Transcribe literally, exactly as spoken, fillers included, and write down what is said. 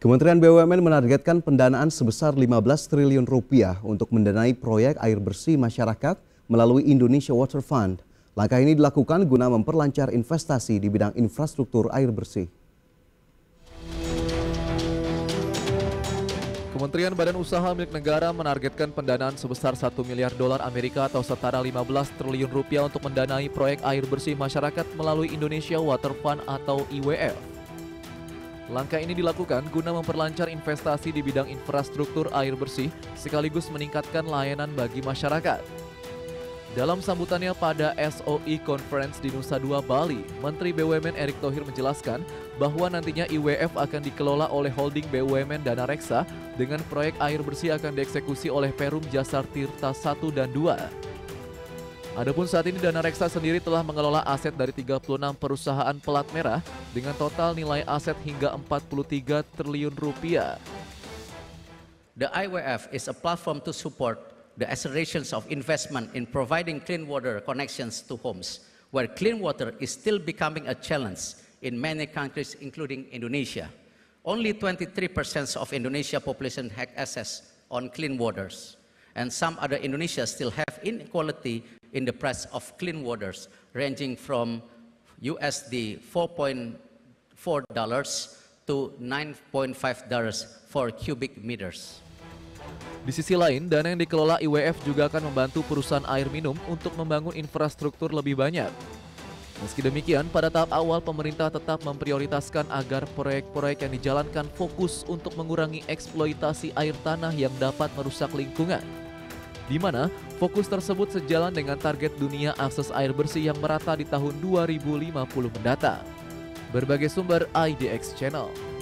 Kementerian B U M N menargetkan pendanaan sebesar lima belas triliun rupiah untuk mendanai proyek air bersih masyarakat melalui Indonesia Water Fund. Langkah ini dilakukan guna memperlancar investasi di bidang infrastruktur air bersih. Kementerian Badan Usaha Milik Negara menargetkan pendanaan sebesar satu miliar dolar Amerika atau setara lima belas triliun rupiah untuk mendanai proyek air bersih masyarakat melalui Indonesia Water Fund atau I W F. Langkah ini dilakukan guna memperlancar investasi di bidang infrastruktur air bersih sekaligus meningkatkan layanan bagi masyarakat. Dalam sambutannya pada S O I Conference di Nusa Dua, Bali, Menteri B U M N Erick Thohir menjelaskan bahwa nantinya I W F akan dikelola oleh holding B U M N Dana Reksa dengan proyek air bersih akan dieksekusi oleh Perum Jasar Tirta satu dan dua. Adapun saat ini Dana Reksa sendiri telah mengelola aset dari tiga puluh enam perusahaan pelat merah dengan total nilai aset hingga empat puluh tiga triliun rupiah. The I W F is a platform to support the accelerations of investment in providing clean water connections to homes, where clean water is still becoming a challenge in many countries, including Indonesia. Only twenty-three percent of Indonesia population have access on clean waters, and some other Indonesia still have inequality in the price of clean waters, ranging from U S D four point four dollars to nine point five dollars for cubic meters. Di sisi lain, dana yang dikelola I W F juga akan membantu perusahaan air minum untuk membangun infrastruktur lebih banyak. Meski demikian, pada tahap awal pemerintah tetap memprioritaskan agar proyek-proyek yang dijalankan fokus untuk mengurangi eksploitasi air tanah yang dapat merusak lingkungan. Di mana fokus tersebut sejalan dengan target dunia akses air bersih yang merata di tahun dua ribu lima puluh mendatang. Berbagai sumber I D X Channel.